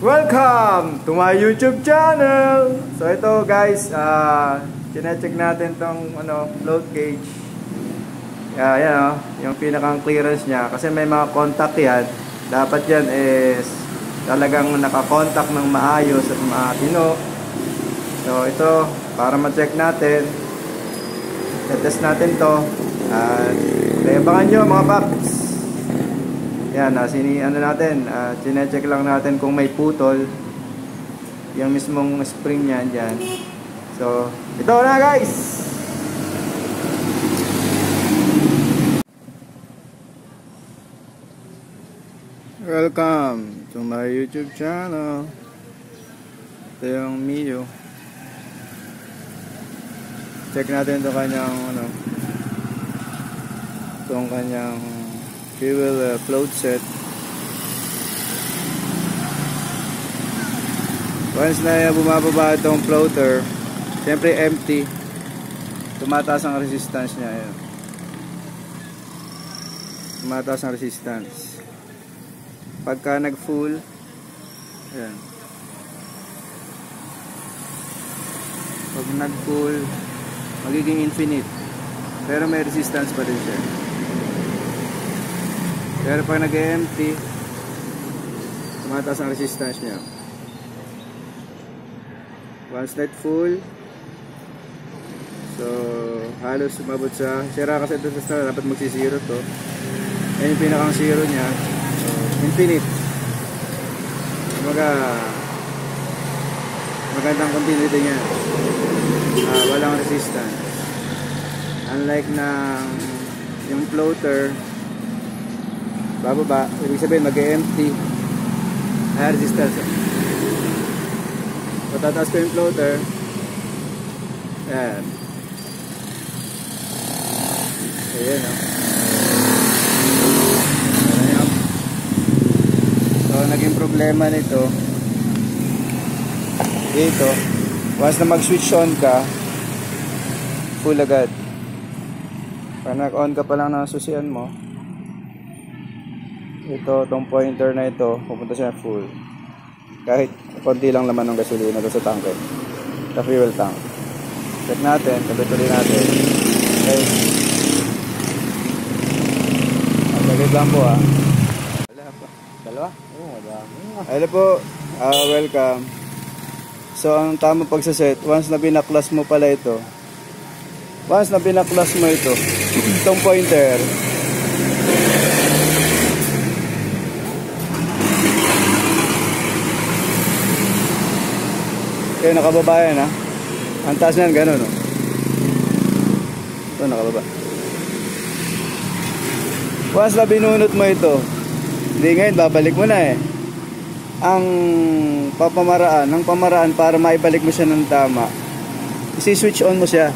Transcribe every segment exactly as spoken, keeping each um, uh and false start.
Welcome to my YouTube channel! So ito guys, uh, chine-check natin tong ano, float gauge. Uh, yan o, oh, yung pinakang clearance niya. Kasi may mga contact yan. Dapat yan is talagang nakakontact ng maayos at matino. So ito, para ma-check natin, test natin to. At uh, abangan nyo mga paps. Yan, uh, sini ano natin, uh, chine-check lang natin kung may putol yung mismong spring niyan diyan. So, ito na guys. Welcome to my YouTube channel. Ito yung Mio. Check natin ito kanyang ano, itong kanyang fuel uh, float set. Once na bumababa itong floater, siyempre empty, tumataas ang resistance niya. Ayan. Tumataas ang resistance. Pagka nag full, ayan. Pag nag full, magiging infinite, pero may resistance pa din siya. Pero pag nag-empty, tumataas ang resistance niya. Once net full, so halos sumabot sa sira kasi ito sa start, dapat magsi-zero to. Ayan yung pinakang zero niya, so, infinite. Kumbaga magandang continuity niya, uh, walang resistance. Unlike ng yung floater, bababa, ibig sabihin mag-empty, high resistance. So tataas ko yung floater, ayan, ayan o. So naging problema nito dito, once na mag-switch on ka, full agad. Pag nag-on ka pa lang ng susian mo, ito, itong pointer na ito, pupunta siya full. Kahit konti lang laman ng gasolina doon sa tanke, sa fuel tank. Check natin, kabituloy natin. Okay. Ang saglit lang po ha. Wala pa. Dalawa? Oo, madami. Hello po, uh, welcome. So, ang tamang pagsaset, once na binaklas mo pala ito, once na binaklas mo ito, itong pointer, kaya nakababa yan ha. Ang taas niyan gano'n no? Ito nakababa. Once na binunot mo ito, hindi ngayon babalik mo na eh. Ang papamaraan, ang pamaraan para maibalik mo siya ng tama, isi-switch on mo siya.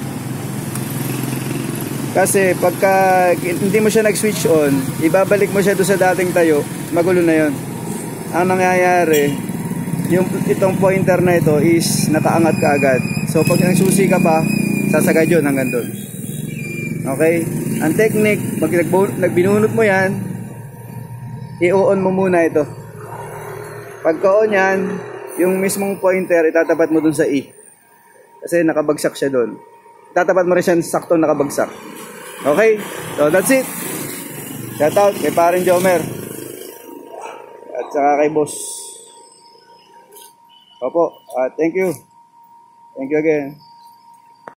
Kasi pagka hindi mo siya nag-switch on, ibabalik mo siya doon sa dating tayo, magulo na yon. Ang nangyayari, yung itong pointer na ito is nakaangat ka agad. So pag nagsusi ka pa, sasagad yun hanggang doon. Okay? Ang technique, pag nagbinunot mo yan, i-on mo muna ito. Pagka-on yan, yung mismong pointer, itatapat mo doon sa E. Kasi nakabagsak siya doon. Itatapat mo rin siya sakto nakabagsak. Okay? So that's it. Shout out kay Paring Jomer. At saka kay Boss. Opo, uh, thank you. Thank you again.